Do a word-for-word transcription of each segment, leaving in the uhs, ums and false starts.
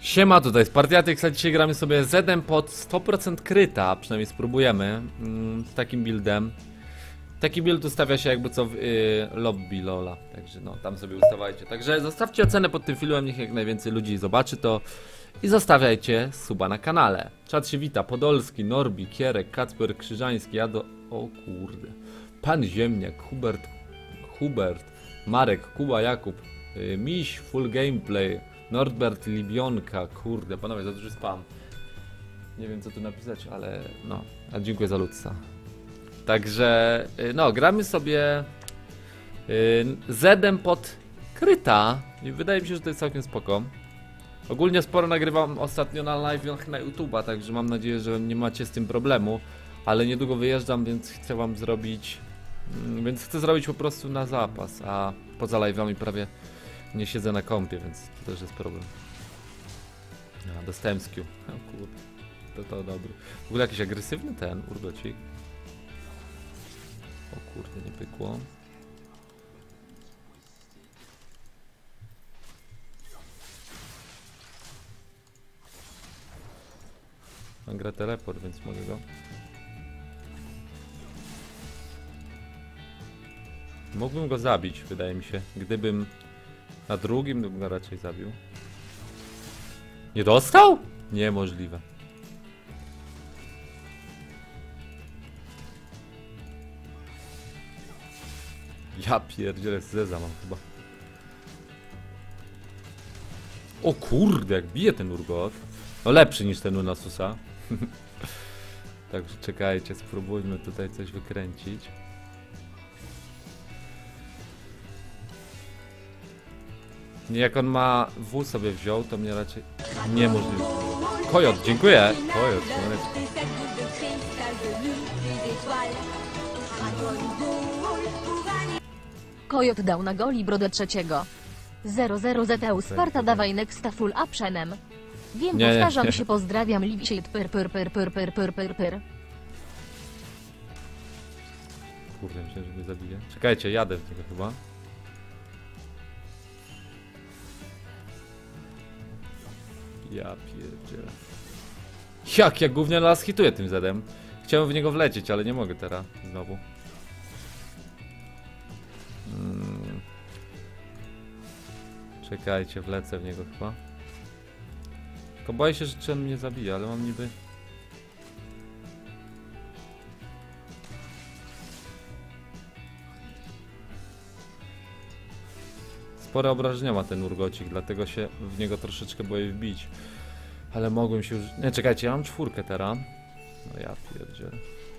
Siema, tutaj jest Partiatyx, a dzisiaj gramy sobie Zedem pod sto procent kryta, przynajmniej spróbujemy mm, z takim buildem. Taki build ustawia się jakby co w y, lobby Lola, także no tam sobie ustawajcie. Także zostawcie ocenę pod tym filmem, niech jak najwięcej ludzi zobaczy to. I zostawiajcie suba na kanale. Czat się wita, Podolski, Norbi, Kierek, Kacper, Krzyżański, Jado... O kurde. Pan Ziemniak, Hubert, Hubert, Marek, Kuba, Jakub, y, Miś, Full Gameplay, Nordbert, Libionka, kurde, panowie, za duży spam. Nie wiem co tu napisać, ale no, a dziękuję za ludca. Także, no, gramy sobie yy, Zedem pod kryta i wydaje mi się, że to jest całkiem spoko. Ogólnie sporo nagrywam ostatnio na live'ach na YouTube'a, także mam nadzieję, że nie macie z tym problemu. Ale niedługo wyjeżdżam, więc chcę wam zrobić, yy, więc chcę zrobić po prostu na zapas, a poza live'ami prawie nie siedzę na kompie, więc to też jest problem. A, dostałem z Q. O kurde, to to dobry. W ogóle jakiś agresywny ten urgocik. O kurde, nie pykło. On gra teleport, więc mogę go. Mógłbym go zabić, wydaje mi się. Gdybym na drugim bym go raczej zabił. Nie dostał? Niemożliwe. Ja pierdzielę, Zeza mam chyba. O kurde, jak bije ten Urgot. No lepszy niż ten u Nasusa. Także czekajcie, spróbujmy tutaj coś wykręcić. Nie, jak on ma W sobie wziął, to mnie raczej niemożliwe. Kojot, dziękuję. Kojot, słoneczko. Kojot dał na goli brodę trzeciego. zero zero Z E U Sparta dawaj nexta full upshenem. Wiem, Nie, nie, powtarzam nie. się, pozdrawiam Liwsiejt pyr pyr pyr pyr pyr pyr pyr pyr. Kurde, myślę, że mnie zabije. Czekajcie, jadę w niego chyba. Ja pierdzielę. Jak ja gówniano las hituję tym Zedem. Chciałem w niego wlecieć, ale nie mogę teraz znowu. Hmm. Czekajcie, wlecę w niego chyba. Tylko boję się, że czy on mnie zabije, ale mam niby... Spore obrażenia ma ten urgocik, dlatego się w niego troszeczkę boję wbić. Ale mogłem się już... Nie, czekajcie, ja mam czwórkę teraz. No ja pierdzielę.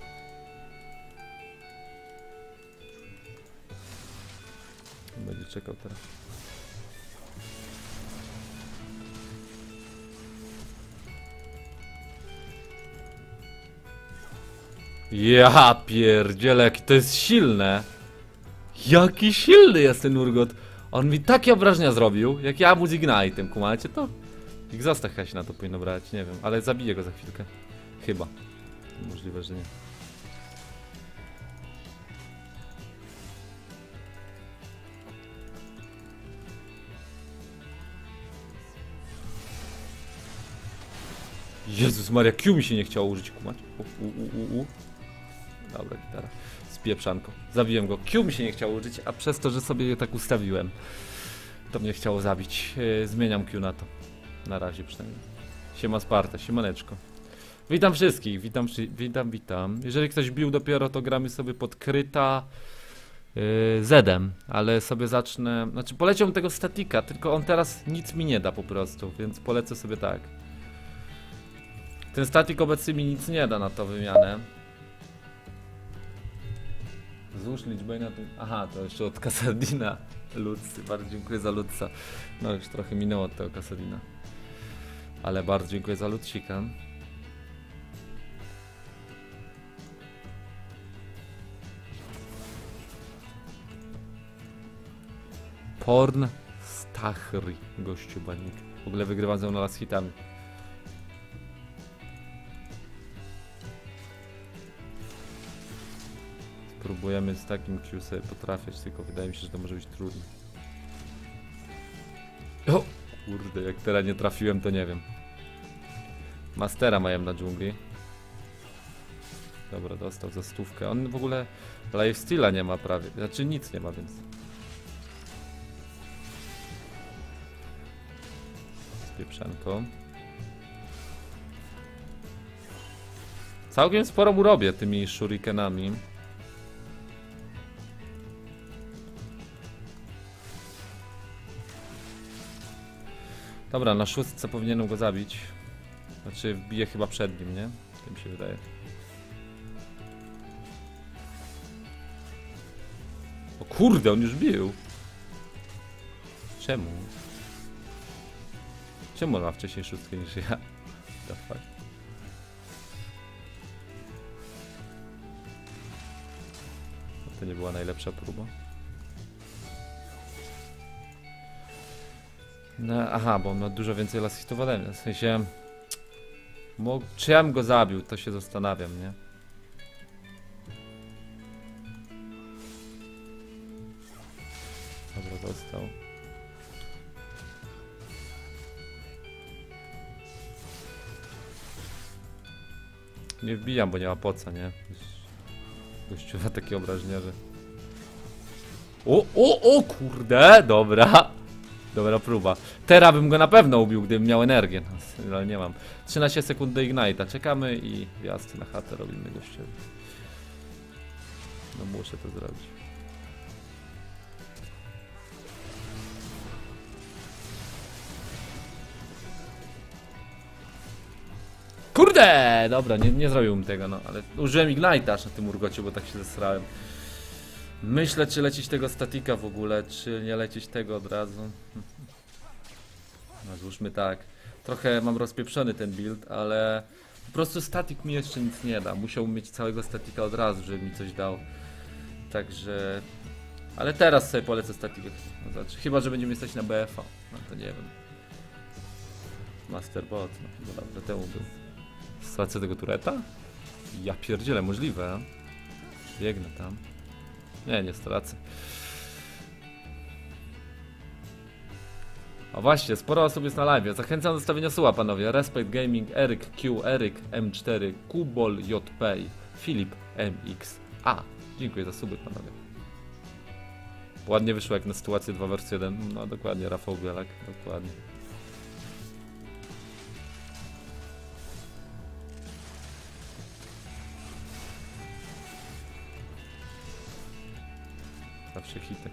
Będzie czekał teraz. Ja pierdzielę, jakie to jest silne. Jaki silny jest ten Urgot. On mi takie obrażenia zrobił, jak ja mu z Ignite'em, kumacie to? Exhausta chyba się na to powinno brać, nie wiem, ale zabiję go za chwilkę. Chyba. Możliwe, że nie. Jezus Maria, Q mi się nie chciało użyć, kumać. U, u, u, u. Dobra, gitara. Z pieprzanką. Zabiłem go. Q mi się nie chciało użyć, a przez to, że sobie je tak ustawiłem, to mnie chciało zabić. Yy, zmieniam Q na to. Na razie przynajmniej. Siema Sparta, siemaneczko. Witam wszystkich, witam, witam, witam. Jeżeli ktoś bił dopiero, to gramy sobie pod kryta yy, Zedem, ale sobie zacznę... Znaczy poleciałbym tego statika, tylko on teraz nic mi nie da po prostu, więc polecę sobie tak. Ten statik obecnie mi nic nie da na to wymianę. Złóż liczbę na tym... Aha, to jeszcze od Kasadina. Lucy, bardzo dziękuję za Lutsa. No już trochę minęło od tego Kasadina. Ale bardzo dziękuję za Lutsika. Porn Stachry, gościu banik. W ogóle wygrywam ze mną las hitami. Spróbujemy z takim Q sobie potrafiać, tylko wydaje mi się, że to może być trudne. O! Kurde, jak teraz nie trafiłem, to nie wiem. Mastera mają na dżungli. Dobra, dostał za stówkę. On w ogóle lifesteala nie ma prawie. Znaczy nic nie ma, więc... Z pieprzenką. Całkiem sporo mu robię tymi shurikenami. Dobra, na szóstce powinienem go zabić. Znaczy wbiję chyba przed nim, nie? Tak mi się wydaje. O kurde, on już bił. Czemu? Czemu on ma wcześniej szóstkę niż ja? The fuck? To nie była najlepsza próba. No, aha, bo on ma dużo więcej last hitów ode mnie. W sensie... Mógł, czy ja bym go zabił, to się zastanawiam, nie? Dobra, dostał. Nie wbijam, bo nie ma poca, nie? Gościu ma takie obrażenia, że... O, o, o kurde, dobra. Dobra próba. Teraz bym go na pewno ubił, gdybym miał energię. No, ale nie mam. trzynaście sekund do Ignite'a. Czekamy i wjazd na chatę robimy gościowi. No muszę to zrobić. Kurde! Dobra, nie, nie zrobiłbym tego, no. Ale użyłem Ignite'a aż na tym urgocie, bo tak się zesrałem. Myślę, czy lecieć tego statika w ogóle, czy nie lecieć tego od razu. No złóżmy tak. Trochę mam rozpieprzony ten build, ale po prostu statik mi jeszcze nic nie da. Musiałbym mieć całego statika od razu, żeby mi coś dał. Także... Ale teraz sobie polecę statikę. No, znaczy, chyba, że będziemy stać na B F A. No to nie wiem. Masterbot, no chyba dawno temu był. Stracę tego tureta? Ja pierdzielę, możliwe. Biegnę tam. Nie, nie stracę. A właśnie, sporo osób jest na live. Zachęcam do zostawienia suba, panowie. Respect Gaming, Eryk Q, Eryk M cztery, Kubol J P, Filip M X A. Dziękuję za suby, panowie. Ładnie wyszło jak na sytuację dwa versus jeden. No dokładnie, Rafał Bielak, dokładnie. Zawsze hitek.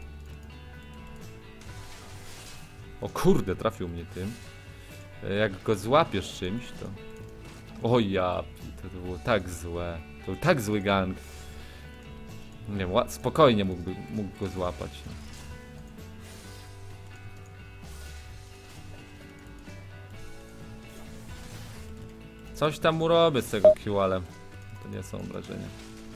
O kurde, trafił mnie tym. Jak go złapiesz czymś, to... O ja, to, to było tak złe. To był tak zły gang. Nie wiem, spokojnie mógłby, mógł go złapać. No. Coś tam mu robię z tego Q, ale to nie są obrażenia.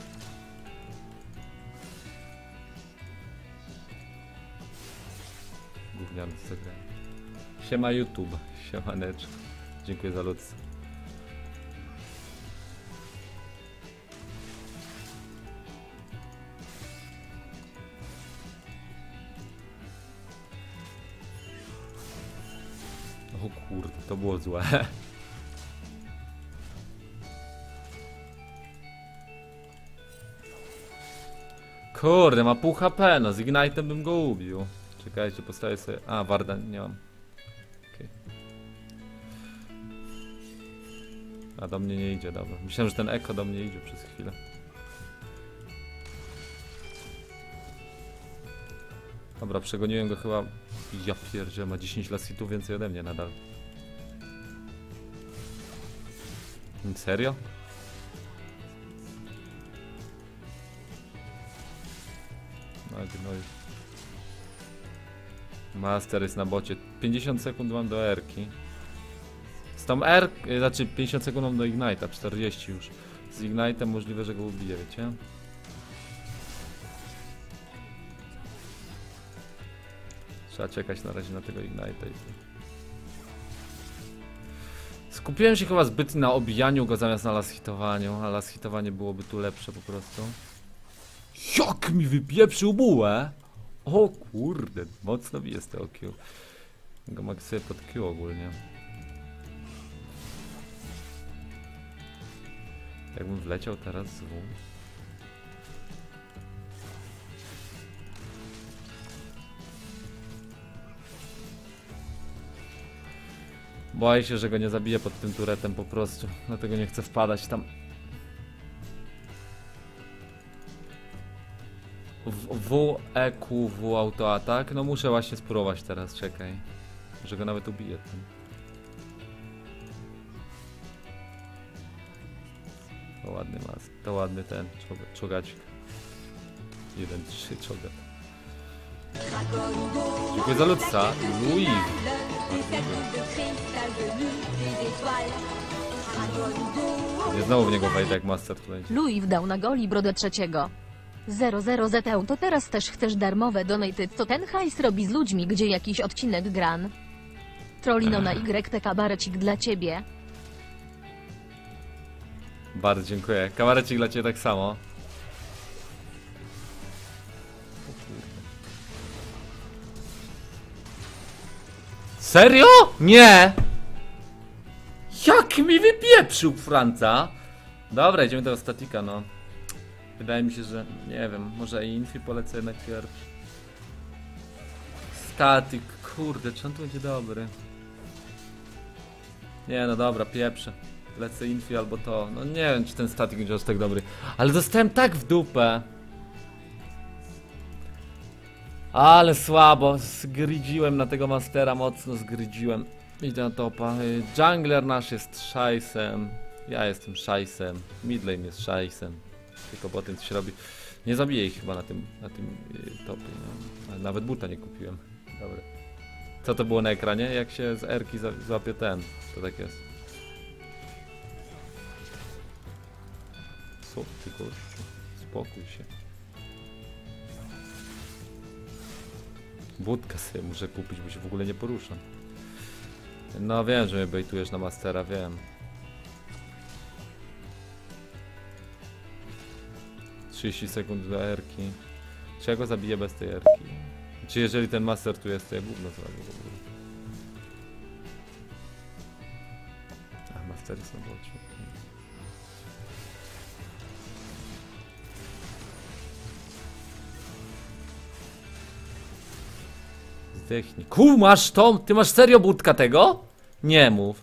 Gówniany z tego. Siema YouTube, siemaneczko. Dziękuję za lód. O kurde, to było złe. Kurde, ma pół H P, no z Ignite'em bym go ubił. Czekajcie, postawię sobie... A, Warda nie mam. Okay. A do mnie nie idzie, dobra. Myślałem, że ten Eko do mnie idzie przez chwilę. Dobra, przegoniłem go chyba... Ja pierdzie, ma dziesięć lasitów więcej ode mnie nadal. Serio? No, no i... Master jest na bocie. pięćdziesiąt sekund mam do R-ki. Z tą R... Znaczy pięćdziesiąt sekund mam do Ignite'a, czterdzieści już. Z Ignite'em możliwe, że go ubiję, wiecie? Trzeba czekać na razie na tego Ignite'a. Skupiłem się chyba zbyt na obijaniu go zamiast na last hitowaniu, a last hitowanie byłoby tu lepsze po prostu. Jak mi wypieprzył bułę! O kurde, mocno bije z tego Q. Go maksuję pod Q ogólnie. Jakbym wleciał teraz z W. Boję się, że go nie zabiję pod tym turetem po prostu. Dlatego nie chcę wpadać tam. W, w E, Q, W autoatak. No muszę właśnie spróbować teraz, czekaj. Może go nawet ubiję tym. To ładny mas, to ładny ten czogacik. jeden trzy czogat. Dziękuję za ludca. Louis. Nie znowu w niego wejdę jak master tu będzie. Louis wdał na goli brodę trzeciego. zero zero Z E U to teraz też chcesz darmowe donaty, co ten hajs robi z ludźmi, gdzie jakiś odcinek gran. Trollino na Y T kabarecik dla ciebie. Bardzo dziękuję. Kabarecik dla ciebie tak samo. Serio? Nie! Jak mi wypieprzył Franca? Dobra, idziemy do statika, no. Wydaje mi się, że nie wiem, może i Infi polecę jednak pierwszy. Statik, kurde, czy on tu będzie dobry? Nie no dobra, pieprzę. Lecę Infi albo to. No nie wiem, czy ten statik będzie aż tak dobry. Ale dostałem tak w dupę. Ale słabo, zgrydziłem na tego mastera, mocno zgrydziłem. Idę na topa. Jungler nasz jest szajsem. Ja jestem szajsem. Midlane jest szajsem. Tylko po tym co się robi. Nie zabiję ich chyba na tym, na tym yy, topie. No. Ale nawet buta nie kupiłem. Dobra. Co to było na ekranie? Jak się z erki złapie ten. To tak jest. Co ty gościu? Spokój się. Budkę sobie muszę kupić, bo się w ogóle nie poruszam. No wiem, że mnie bejtujesz na mastera, wiem. trzydzieści sekund do erki. Czy ja go zabiję bez tej erki? Czy jeżeli ten master tu jest, to ja gówno zrobię w ogóle. A, mastery są w oczu. Zdechnij. Kół, masz to? Ty masz serio budka tego? Nie mów.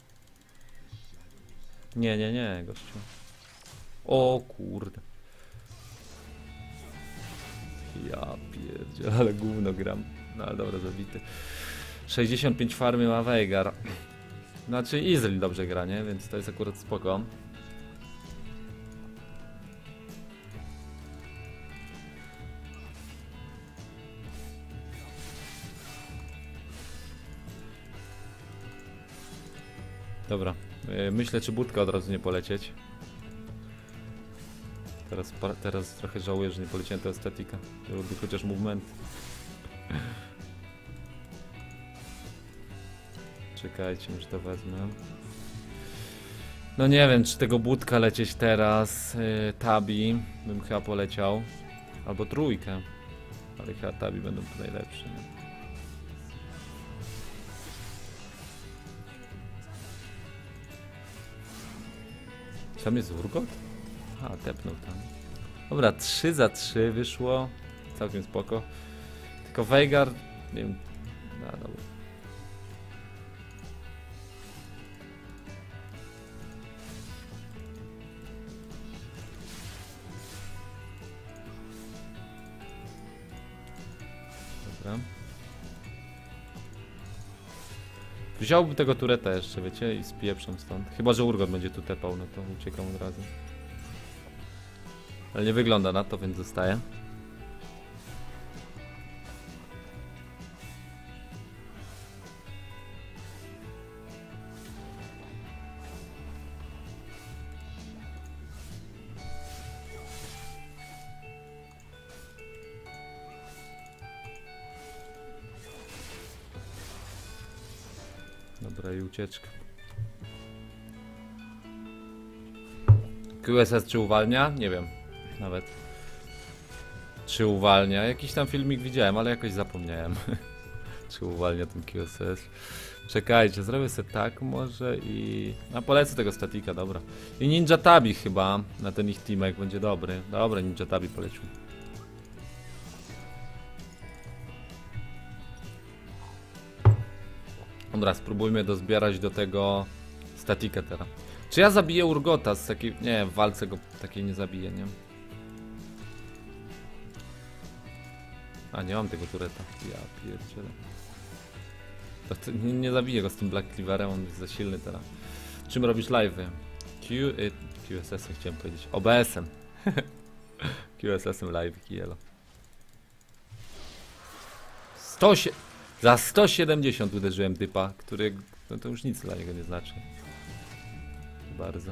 Nie, nie, nie, gościu. O kurde. Ja pierdziel, ale gówno gram. No ale dobra, zabity. sześćdziesiąt pięć farmy ma Veigar. Znaczy Izrael dobrze gra, nie? Więc to jest akurat spoko. Dobra, myślę, czy budka od razu nie polecieć. Teraz, teraz trochę żałuję, że nie poleciałem do estetyka. Robię chociaż movement. Czekajcie, może to wezmę. No nie wiem, czy tego budka lecieć teraz. Yy, tabi bym chyba poleciał. Albo trójkę. Ale chyba tabi będą tu najlepsze. Nie? Tam jest Urgot? A, tepnął tam. Dobra, trzy za trzy wyszło. Całkiem spoko. Tylko Veigar... Nie wiem... No, dobra. Dobra. Wziąłbym tego tureta jeszcze, wiecie, i spieprzam stąd. Chyba że Urgot będzie tu tepał, no to uciekam od razu. Ale nie wygląda na to, więc zostaje. Dobra, i ucieczka. Q S S czy uwalnia? Nie wiem. Nawet. Czy uwalnia? Jakiś tam filmik widziałem, ale jakoś zapomniałem. Czy uwalnia ten Q S S? Czekajcie, zrobię sobie tak może i... A polecę tego statika, dobra. I Ninja Tabi chyba na ten ich teamek będzie dobry. Dobra, Ninja Tabi polecił. Dobra, spróbujmy dozbierać do tego statika teraz. Czy ja zabiję Urgota z takiej... Nie, w walce go takiej nie zabiję, nie? A, nie mam tego tureta. Ja pierdzielę. To, to nie, nie zabiję go z tym Black Cleaverem, on jest za silny teraz. Czym robisz live'y? Q... Y, Q S S-em chciałem powiedzieć. O B S-em. Q S S-em live, kielo. sto... Za sto siedemdziesiąt uderzyłem typa, który... No to już nic dla niego nie znaczy. Bardzo.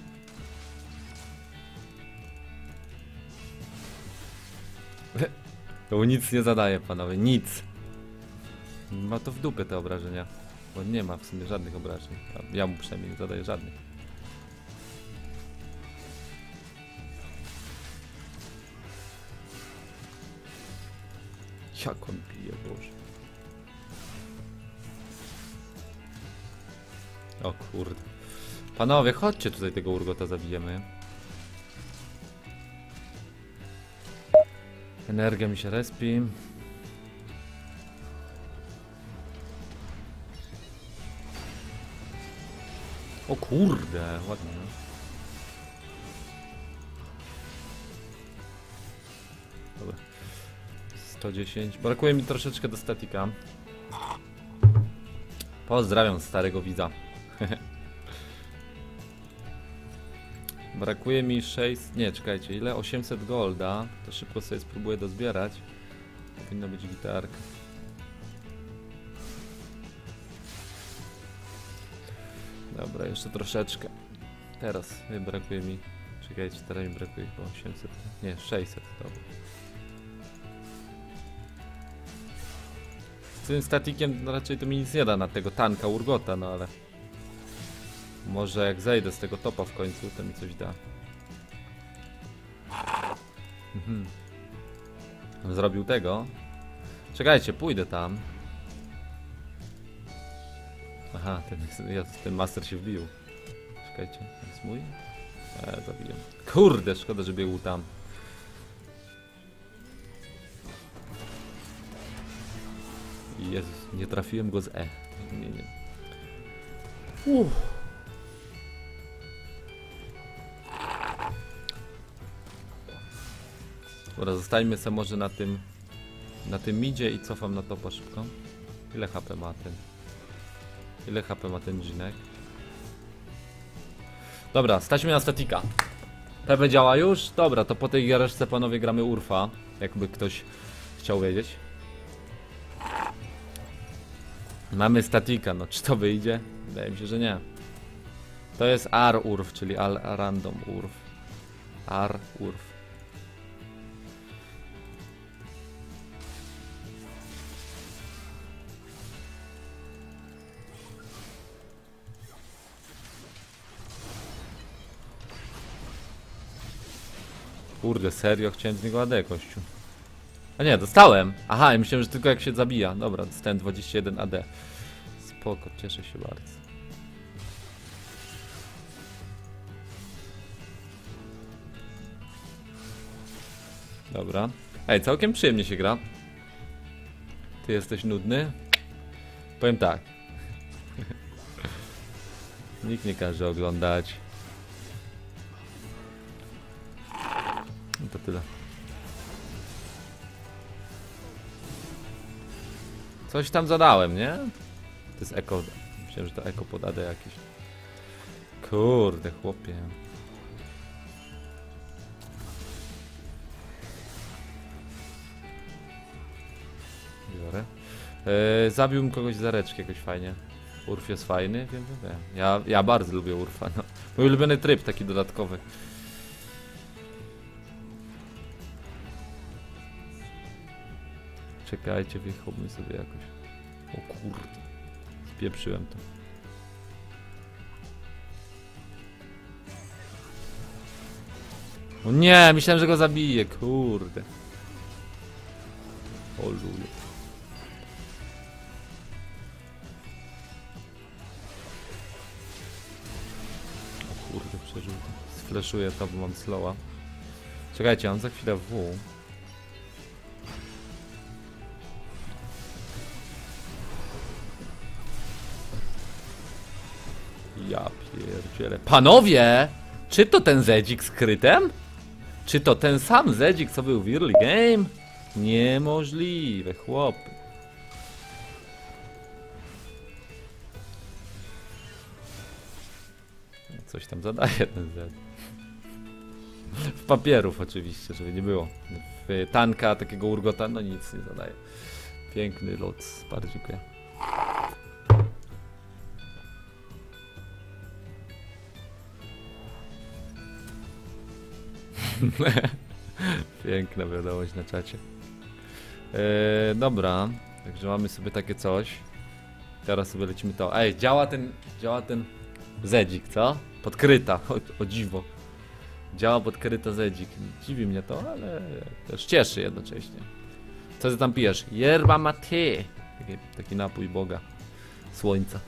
To nic nie zadaje, panowie, nic. Ma to w dupę te obrażenia. Bo nie ma w sumie żadnych obrażeń. Ja mu przynajmniej nie zadaję żadnych. Jak on bije, Boże. O kurde. Panowie, chodźcie tutaj tego Urgota zabijemy. Energia mi się respi. O kurde, ładnie. Dobra. sto dziesięć. Brakuje mi troszeczkę do statika. Pozdrawiam starego widza. Brakuje mi sześć... Nie, czekajcie, ile? osiemset golda. To szybko sobie spróbuję dozbierać. Powinna być gitarka. Dobra, jeszcze troszeczkę. Teraz brakuje mi... Czekajcie, teraz mi brakuje chyba osiemset... Nie, sześćset, dobra. Z tym statikiem no raczej to mi nic nie da na tego tanka Urgota, no ale... Może jak zejdę z tego topa w końcu, to mi coś da. Mhm. Zrobił tego. Czekajcie, pójdę tam. Aha, ten, ja, ten master się wbił. Czekajcie, to jest mój? E, zabiję. Kurde, szkoda, że biegł tam. Jezus, nie trafiłem go z E. Nie, nie. Uff. Dobra, zostańmy sobie może na tym na tym midzie i cofam na topa szybko. Ile H P ma ten? Ile H P ma ten dżinek? Dobra, staćmy na statika. P B działa już? Dobra, to po tej giereczce panowie gramy Urfa. Jakby ktoś chciał wiedzieć. Mamy statika, no czy to wyjdzie? Wydaje mi się, że nie. To jest R Urf, czyli Al Random Urf. R Urf. Kurde, serio? Chciałem z niego A D, kościół. A nie, dostałem! Aha, i myślałem, że tylko jak się zabija. Dobra, dostałem dwadzieścia jeden A D. Spoko, cieszę się bardzo. Dobra. Ej, całkiem przyjemnie się gra. Ty jesteś nudny? Powiem tak. Nikt nie każe oglądać. No to tyle. Coś tam zadałem, nie? To jest eko. Myślałem, że to eko pod A D jakieś. Kurde, chłopie. Biorę. Yy, zabiłbym kogoś z zareczki jakoś fajnie. Urf jest fajny, wiem, wiem, wiem. Ja, ja bardzo lubię Urfa. No. Mój ulubiony tryb taki dodatkowy. Czekajcie, wychopmy sobie jakoś. O kurde. Spieprzyłem to. O nie, myślałem, że go zabiję, kurde. O luju. Kurde, przeżył to. Sfleszuję to, bo mam slowa. Czekajcie, mam za chwilę W. Ja pierdzielę. Panowie! Czy to ten Zedzik z krytem? Czy to ten sam Zedzik, co był w early game? Niemożliwe, chłopy. Coś tam zadaje ten Z. W papierów oczywiście, żeby nie było. W tanka takiego urgota, no nic nie zadaje. Piękny lot, bardzo dziękuję. Piękna wiadomość na czacie. Eee, dobra, także mamy sobie takie coś. Teraz sobie lecimy to. Ej, działa ten, działa ten Zedzik, co? Podkryta, o, o dziwo. Działa podkryta Zedzik. Dziwi mnie to, ale też cieszy jednocześnie. Co ty tam pijesz? Yerba mate. Taki, taki napój Boga. Słońca.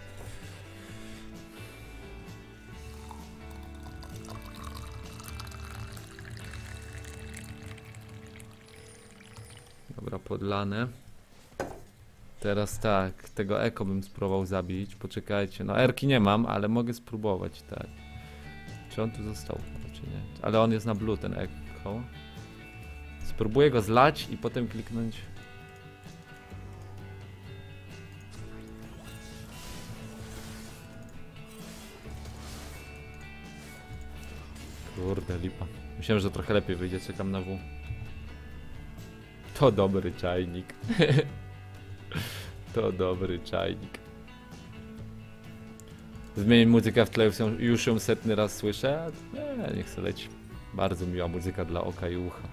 Dobra, podlane. Teraz tak, tego eko bym spróbował zabić. Poczekajcie, no erki nie mam, ale mogę spróbować, tak. Czy on tu został, czy nie? Ale on jest na blue, ten eko. Spróbuję go zlać i potem kliknąć. Kurde, lipa. Myślałem, że trochę lepiej wyjdzie, czekam na W. To dobry czajnik. To dobry czajnik. Zmienię muzykę w tle, już ją setny raz słyszę. Nie, niech se leci. Bardzo miła muzyka dla oka i ucha.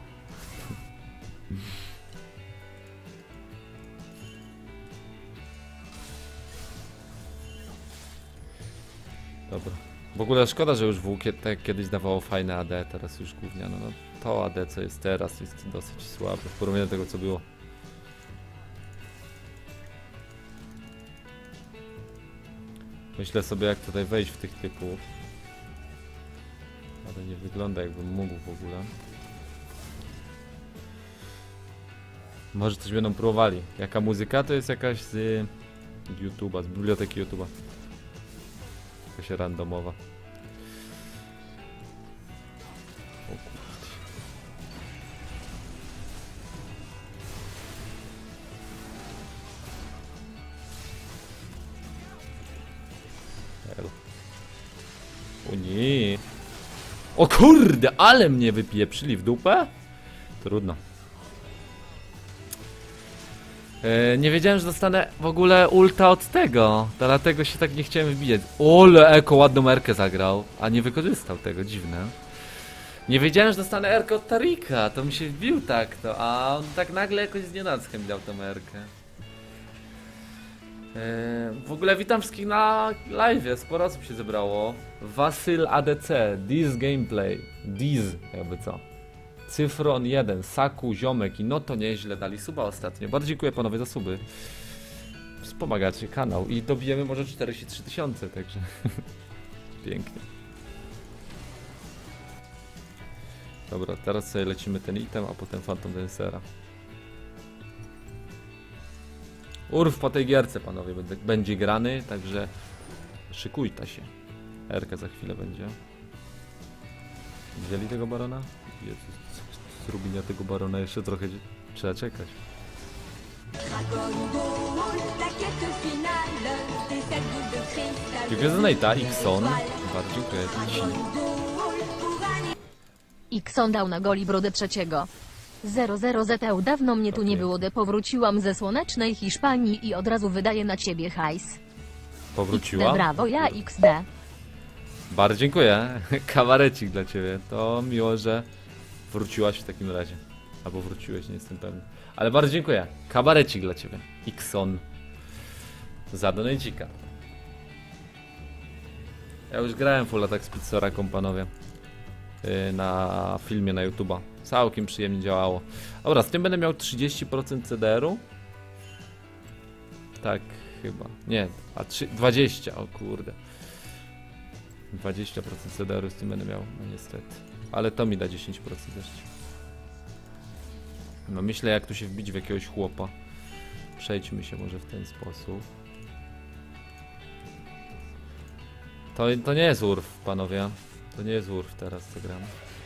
Dobra. W ogóle szkoda, że już W tak kiedyś dawało fajne A D, teraz już gówniano. No, to A D co jest teraz jest dosyć słabe w porównaniu do tego co było. Myślę sobie jak tutaj wejść w tych typów. Ale nie wygląda jakbym mógł w ogóle. Może coś będą próbowali. Jaka muzyka? To jest jakaś z YouTube'a, z biblioteki YouTube'a. Jakaś randomowa. O kurde. O nie. O kurde, ale mnie wypieprzyli w dupę? Trudno. Eee, nie wiedziałem, że dostanę w ogóle ulta od tego. Dlatego się tak nie chciałem wybijać. Ole, eko ładną erkę zagrał, a nie wykorzystał tego, dziwne. Nie wiedziałem, że dostanę erkę od Tarika, to mi się wbił tak to, a on tak nagle jakoś znienacka mi dał tą erkę. Eee, w ogóle witam wszystkich na live, sporo osób się zebrało. Wasyl A D C, Diz Gameplay, Diz, jakby co. Cyfron jeden, Saku, Ziomek i no to nieźle dali suba ostatnio. Bardzo dziękuję panowie za suby. Wspomagacie kanał i dobijemy może czterdzieści trzy tysiące, także pięknie. Dobra, teraz sobie lecimy ten item, a potem Phantom Dancera. Urw po tej gierce panowie będzie, będzie grany, także szykujta się. Erka za chwilę będzie. Wzięli tego barona? Jezus. Zrobienia tego barona jeszcze trochę trzeba czekać. Dziękuję za Nate'a, Xon. Bardzo dziękuję. Xon dał na goli brodę trzeciego. zero zero Z E U dawno mnie tu nie było, de powróciłam ze słonecznej Hiszpanii i od razu wydaję na ciebie hajs. Powróciła? X D, brawo, ja X D. Bardzo dziękuję. Kawarecik dla ciebie. To miło, że wróciłaś w takim razie. Albo wróciłeś, nie jestem pewny. Ale bardzo dziękuję. Kabarecik dla ciebie. Xon. Za donajcika. Ja już grałem full attack z Pizzoraką, panowie. Yy, na filmie na YouTube'a. Całkiem przyjemnie działało. Dobra, z tym będę miał trzydzieści procent C D R-u. Tak, chyba. Nie, a dwadzieścia, o kurde. dwadzieścia procent C D R-u z tym będę miał, no niestety. Ale to mi da dziesięć procent jeszcze. No myślę, jak tu się wbić w jakiegoś chłopa. Przejdźmy się może w ten sposób. To, to nie jest urf, panowie. To nie jest urf teraz, co gram.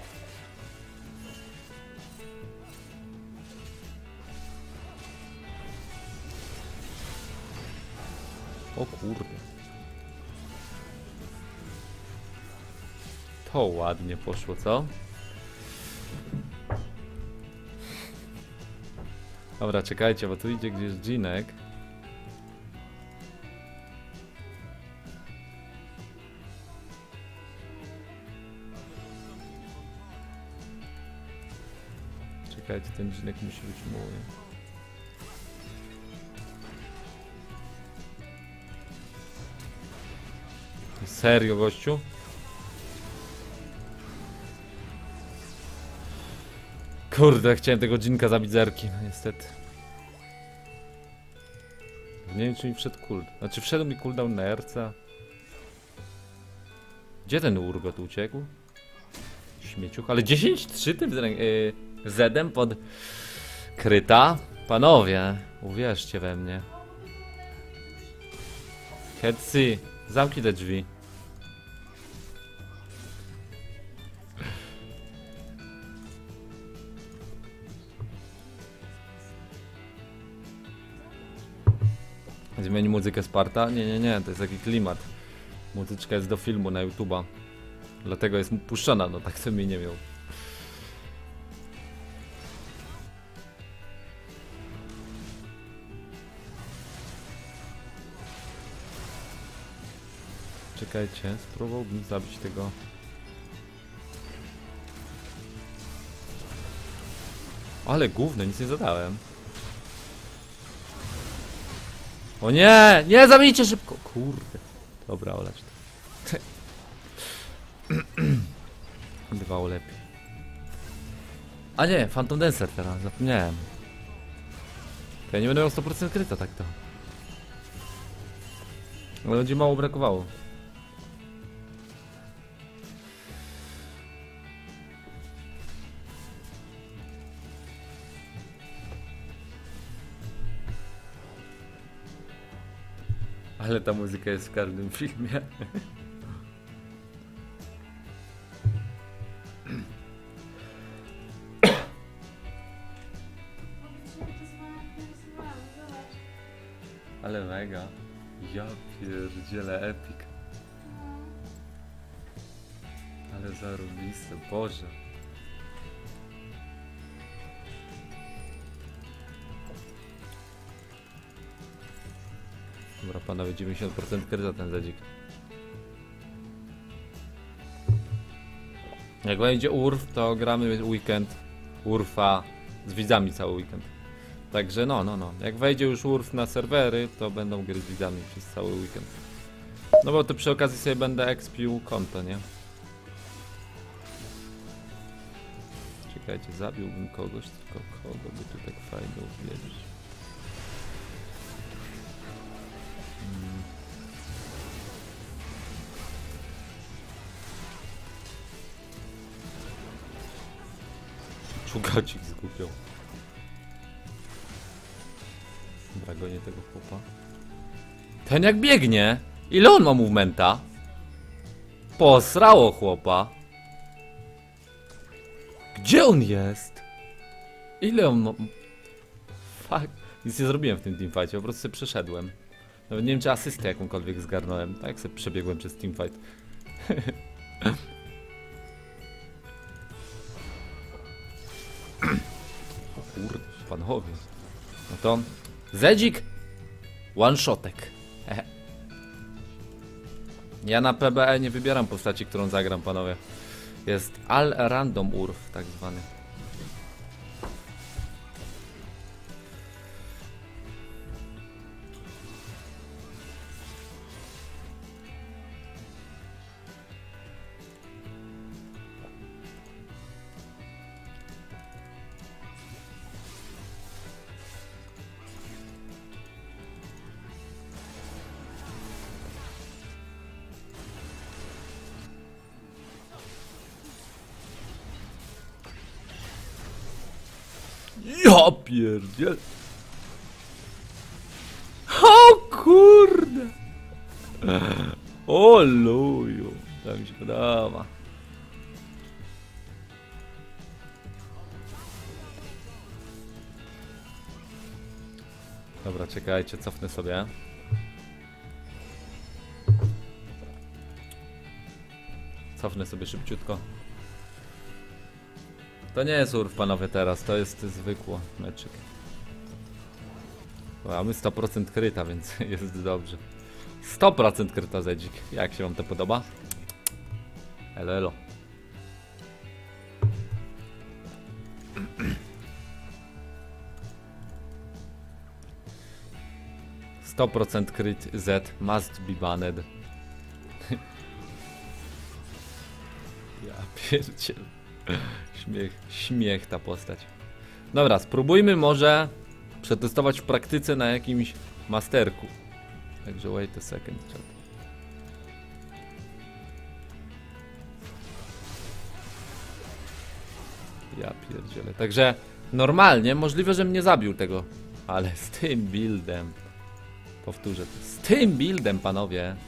O kurde. To ładnie poszło, co? Dobra, czekajcie, bo tu idzie gdzieś dżinek. Czekajcie, ten dżinek musi być mój. Serio, gościu? Kurde, chciałem tego dżinka zabić zerki, no niestety. Nie wiem, czy mi wszedł cooldown. Znaczy, wszedł mi cooldown na R C. Gdzie ten urgot uciekł? Śmieciuch, ale dziesięć trzy tym yy, zedem pod kryta? Panowie, uwierzcie we mnie. Hetsi, zamknij te drzwi. Zmieni muzykę Sparta? Nie, nie, nie, to jest taki klimat. Muzyczka jest do filmu na YouTube'a. Dlatego jest puszczona, no tak sobie nie miał. Czekajcie, spróbowałbym zabić tego. Ale gówno, nic nie zadałem. O nie! Nie, zabijcie szybko! Kurde. Dobra, olać to. Bywało lepiej. A nie, Phantom Dancer teraz, zapomniałem. To ja nie będę miał sto procent kryta tak to. Ale będzie mało brakowało. Ale ta muzyka jest w każdym filmie. Ale mega. Ja pierdzielę epic. Ale zarobiste, Boże. Dobra, panowie, dziewięćdziesiąt procent kryta ten zadzik. Jak będzie urf, to gramy weekend urfa z widzami cały weekend. Także no, no, no. Jak wejdzie już urf na serwery, to będą gry z widzami przez cały weekend. No bo to przy okazji sobie będę expił konto, nie? Czekajcie, zabiłbym kogoś, tylko kogo by tu tak fajnie uwierzyć. Hmm. Czugacik zgubiał. Dobra, gonię tego chłopa. Ten jak biegnie! Ile on ma movementa? Posrało chłopa. Gdzie on jest? Ile on ma... Fuck. Nic nie zrobiłem w tym teamfightie, po prostu sobie przeszedłem. Nawet nie wiem, czy asystę jakąkolwiek zgarnąłem. Tak jak sobie przebiegłem przez teamfight. O kurde, panowie. No to... Zedzik! One-shotek. Ja na P B E nie wybieram postaci, którą zagram, panowie. Jest all random urf, tak zwany. Ja pierdziel. O kurde. O luju. To mi się podoba. Dobra, czekajcie, cofnę sobie. Cofnę sobie szybciutko. To nie jest urw, panowie, teraz, to jest zwykło meczyk. Mamy sto procent kryta, więc jest dobrze. sto procent kryta Zedzik. Jak się wam to podoba? Elo, elo. sto procent crit Z must be banned. Ja pierdziel. Śmiech, śmiech ta postać. Dobra, spróbujmy może przetestować w praktyce na jakimś masterku. Także wait a second, chat. Ja pierdzielę. Także normalnie możliwe, że mnie zabił tego. Ale z tym buildem. Powtórzę to. Z tym buildem, panowie.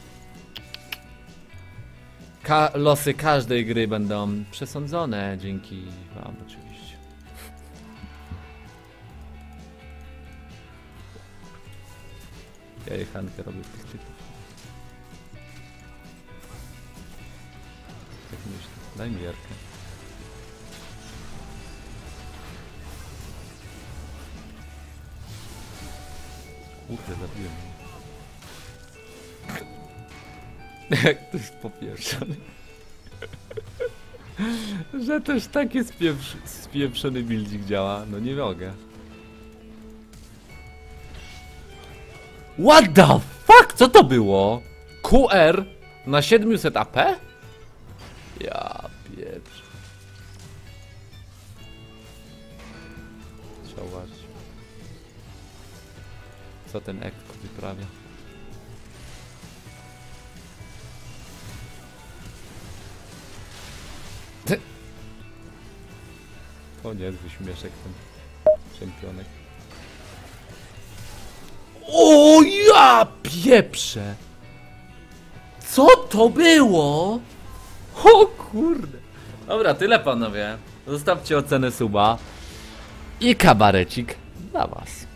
Ka losy każdej gry będą przesądzone dzięki wam oczywiście. Ja jechankę robię w tych typów. Tak myślę. Daj mi jarkę. Kurde, zabiłem mnie. Jak to jest popieprzony. Że też taki spieprz spieprzony buildzik działa. No nie mogę. What the fuck? Co to było? Q R na siedemset A P? Ja pieprz. Trzeba uważać. Co ten ekko wyprawia? To niezły śmieszek ten czempionek. O ja pieprzę! Co to było? O kurde! Dobra, tyle panowie. Zostawcie ocenę suba i kabarecik dla was.